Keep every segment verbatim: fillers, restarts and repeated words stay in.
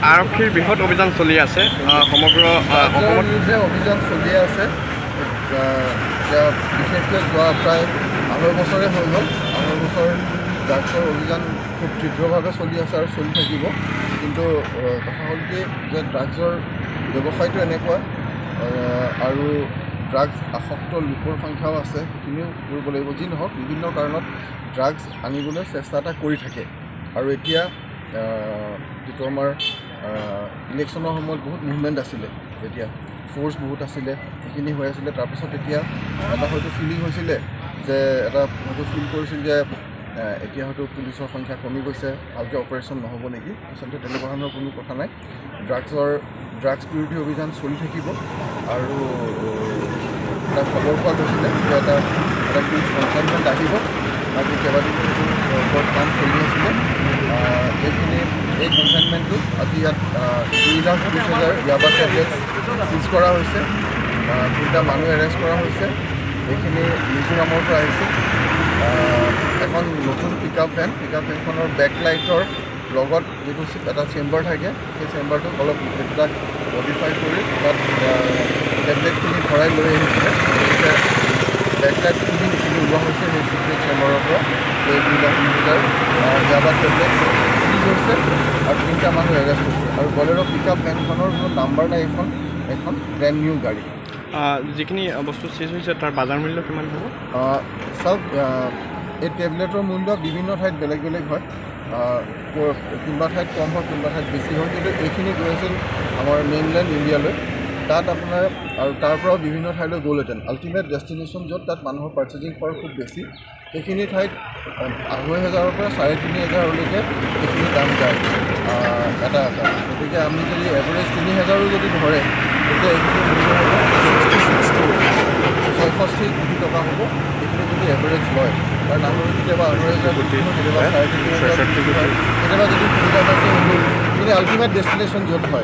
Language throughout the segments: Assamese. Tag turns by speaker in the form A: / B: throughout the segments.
A: আৰক্ষীৰ বৃহৎ অভিযান চলি আছে সমগ্ৰ অসমত
B: বিৰুদ্ধে অভিযান চলি আছে এতিয়া বিশেষকৈ যোৱা প্ৰায় আঢ়ৈ বছৰে হৈ গ'ল আঢ়ৈ বছৰ ড্ৰাগছৰ অভিযান খুব তীব্ৰভাৱে চলি আছে আৰু চলি থাকিব কিন্তু কথা হ'ল কি যে ড্ৰাগছৰ ব্যৱসায়টো এনেকুৱা আৰু ড্ৰাগছ আসক্ত লোকৰ সংখ্যাও আছে সেইখিনিও কৰিব লাগিব যি নহওক বিভিন্ন কাৰণত ড্ৰাগছ আনিবলৈ চেষ্টা এটা কৰি থাকে আৰু এতিয়া যিটো আমাৰ ইলেকশ্যনৰ সময়ত বহুত মুভমেণ্ট আছিলে যেতিয়া ফ'ৰ্চ বহুত আছিলে সেইখিনি হৈ আছিলে তাৰপিছত এতিয়া এটা হয়তো ফিলিং হৈছিলে যে এটা হয়তো ফিল কৰিছিল যে এতিয়া হয়তো পুলিচৰ সংখ্যা কমি গৈছে ভালকৈ অপাৰেশ্যন নহ'ব নেকি আচলতে তেনেকুৱা ধৰণৰ কোনো কথা নাই ড্ৰাগছৰ ড্ৰাগছ বিৰোধী অভিযান চলি থাকিব আৰু এটা খবৰ পোৱা গৈছিলে যে এটা এটা পুলিচ কনচাইনমেণ্ট আহিব আজি কেইবাদিনো ওপৰত কাম চলি আছিলে এইখিনি এই কনচাইনমেণ্টটো আজি ইয়াত দুই লাখ বিছ হাজাৰ ইয়াবা টেবলেটছ চিজ কৰা হৈছে তিনিটা মানুহ এৰেষ্ট কৰা হৈছে এইখিনি মিজোৰামৰ পৰা আহিছে এখন নতুন pick up van pick up ভেনখনৰ বেক লাইটৰ লগত যিটো এটা চেম্বাৰ থাকে সেই চেম্বাৰটোক অলপ এইবিলাক মডিফাই কৰি তাত টেবলেটখিনি ভৰাই লৈ আহিছিলে গতিকে বেক লাইটখিনি যিখিনি ওলোৱা হৈছে সেই চিক্ৰেট চেম্বাৰৰ পৰা এই দুই লাখ বিছ হাজাৰ ইয়াবা টেবলেট চিজ হৈছে আৰু তিনিটা মানুহ এৰেষ্ট হৈছে আৰু বলেৰ' পিক আপ ভেনখনৰ কোনো নাম্বাৰ নাই এইখন এখন ব্ৰেণ্ড নিউ গাড়ী
A: যিখিনি বস্তু চিজ হৈছে তাৰ বজাৰ মূল্য কিমান হ'ব
B: চাওক এই টেবলেটৰ মূল্য বিভিন্ন ঠাইত বেলেগ বেলেগ হয় কোনোবা ঠাইত কম হয় কোনোবা ঠাইত বেছি হয় কিন্তু এইখিনি গৈ আছিল আমাৰ মেইনলেণ্ড ইণ্ডিয়ালৈ তাত আপোনাৰ আৰু তাৰ পৰাও বিভিন্ন ঠাইলৈ গ'লহেঁতেন আল্টিমেট ডেষ্টিনেশ্যন য'ত তাত মানুহৰ পাৰ্চেজিং পাৱাৰ খুব বেছি সেইখিনি ঠাইত আঢ়ৈ হাজাৰৰ পৰা চাৰে তিনি হাজাৰলৈকে সেইখিনি দাম যায় এটা এটা গতিকে আমি যদি এভাৰেজ তিনি হাজাৰো যদি ধৰে তেতিয়া এইখিনি মূল্য হ'ব ছিক্সটি ছিক্স ছয়ষষ্ঠি কোটি টকা হ'ব এইখিনি যদি এভাৰেজ লয় কাৰণ আমাৰ কেতিয়াবা আঢ়ৈ হাজাৰ কোটি কেতিয়াবা চাৰে তিনি হাজাৰ কেতিয়াবা যদি সুবিধা পাইছে কিন্তু আল্টিমেট ডেষ্টিনেশ্যন য'ত হয়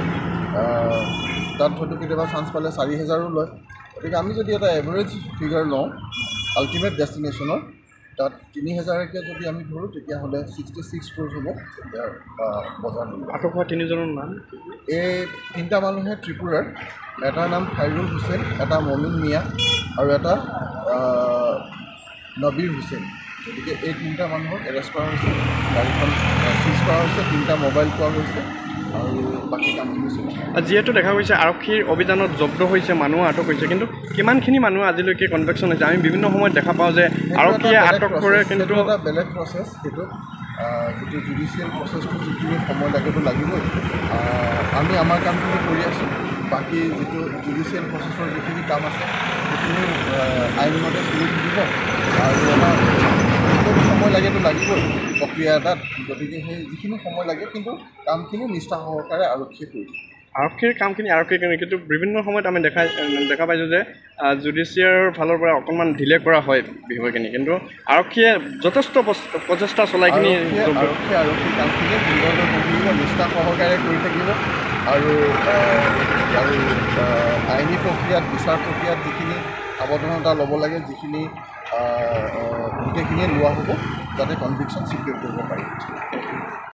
B: তাত হয়তো কেতিয়াবা চান্স পালে চাৰি হাজাৰো লয় গতিকে আমি যদি এটা এভাৰেজ ফিগাৰ লওঁ আল্টিমেট ডেষ্টিনেশ্যনৰ তাত তিনি হাজাৰকৈ যদি আমি ধৰোঁ তেতিয়াহ'লে ছিক্সটি ছিক্স ক্ৰ'ৰ হ'ব ইয়াৰ বজাৰ মূল্য
A: আটক হোৱা তিনিজনৰ নাম
B: এই তিনিটা মানুহে ত্ৰিপুৰাৰ এটাৰ নাম খাইৰুল হুছেইন এটা মমিন মিয়া আৰু এটা নবীৰ হুছেইন গতিকে এই তিনিটা মানুহক এৰেষ্ট কৰা হৈছে গাড়ীখন চিজ কৰা হৈছে তিনিটা মোবাইল পোৱা গৈছে আৰু বাকী কামখিনি চলি
A: যিহেতু দেখা গৈছে আৰক্ষীৰ অভিযানত জব্দ হৈছে মানুহ আটক হৈছে কিন্তু কিমানখিনি মানুহ আজিলৈকে কনভেকশ্যন হৈছে আমি বিভিন্ন সময়ত দেখা পাওঁ যে আৰক্ষীয়ে আটক কৰে কিন্তু
B: এটা বেলেগ প্ৰচেছ সেইটো যিটো জুডিচিয়েল প্ৰচেছটো যিখিনি সময় লাগেতো লাগিবই আমি আমাৰ কামখিনি কৰি আছোঁ বাকী যিটো জুডিচিয়েল প্ৰচেছৰ যিখিনি কাম আছে সেইখিনি আইনমতে চলি থাকিব আৰু আমাৰ সময় লাগেতো লাগিবই প্ৰক্ৰিয়া এটাত গতিকে সেই যিখিনি সময় লাগে কিন্তু কামখিনি নিষ্ঠা সহকাৰে আৰক্ষীয়ে কৰি দিয়ে
A: আৰক্ষীৰ কামখিনি আৰক্ষীৰ কাৰণে কিন্তু বিভিন্ন সময়ত আমি দেখা দেখা পাইছোঁ যে জুডিচিয়াৰ ফালৰ পৰা অকণমান ঢিলে কৰা হয় বিষয়খিনি কিন্তু আৰক্ষীয়ে যথেষ্ট প্ৰচেষ্টা চলাই কিনি
B: আৰক্ষীয়ে আৰক্ষী কামখিনি সুন্দৰকৈ কৰি থাকিব নিষ্ঠা সহকাৰে কৰি থাকিব আৰু আৰু আইনী প্ৰক্ৰিয়াত বিচাৰ প্ৰক্ৰিয়াত যিখিনি সাৱধানতা ল'ব লাগে যিখিনি গোটেইখিনিয়ে লোৱা হ'ব যাতে কনভিকশ্যন ছিকিউৰ কৰিব পাৰি